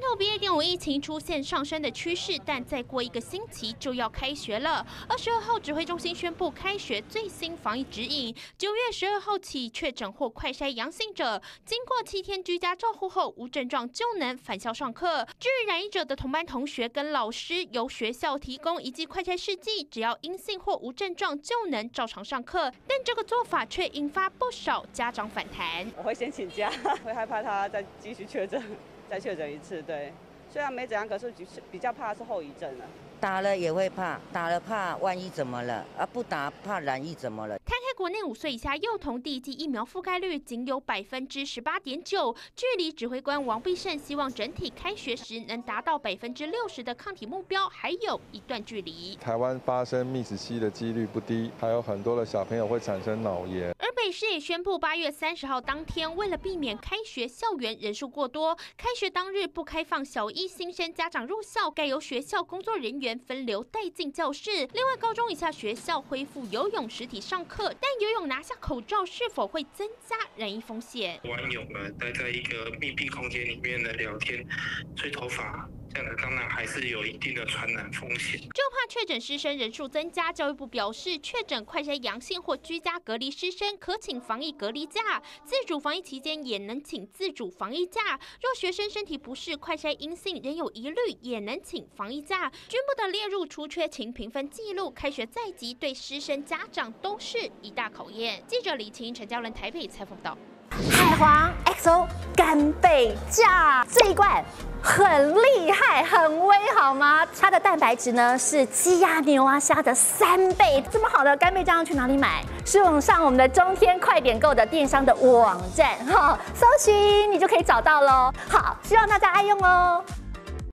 头毕业典礼疫情出现上升的趋势，但再过1个星期就要开学了。22号指挥中心宣布开学最新防疫指引，9月12号起，确诊或快筛阳性者，经过7天居家照护后无症状就能返校上课。至于染疫者的同班同学跟老师，由学校提供一剂快筛试剂，只要阴性或无症状就能照常上课。但这个做法却引发不少家长反弹。 我会先请假，会害怕他再继续确诊。再确诊1次，对，虽然没怎样，可是比较怕是后遗症了。 打了也会怕，打了怕万一怎么了，不打怕染疫怎么了？ 看看国内5岁以下幼童第1剂疫苗覆盖率仅有18.9%，距离指挥官王必胜希望整体开学时能达到60%的抗体目标还有一段距离。 台湾发生密斯西的几率不低，还有很多的小朋友会产生脑炎。 而北市也宣布8月30号当天，为了避免开学校园人数过多，开学当日不开放小一新生家长入校，改由学校工作人员分流带进教室。另外，高中以下学校恢复游泳实体上课，但游泳拿下口罩是否会增加染疫风险？ 玩泳了，待在一个密闭空间里面的聊天、吹头发。这样的当然还是有一定的传染风险。 就怕确诊师生人数增加，教育部表示，确诊快筛阳性或居家隔离师生可请防疫隔离假，自主防疫期间也能请自主防疫假。若学生身体不适、快筛阴性仍有疑虑，也能请防疫假，均不得列入出缺勤评分记录。开学在即，对师生家长都是一大考验。记者李晴、陈嘉伦台北采访到。 海皇 XO 干贝酱这一罐很厉害，很威，好吗？它的蛋白质呢是鸡鸭牛啊虾的3倍。这么好的干贝酱要去哪里买？是上我们的中天快点购的电商的网站搜寻你就可以找到喽。好，希望大家爱用哦。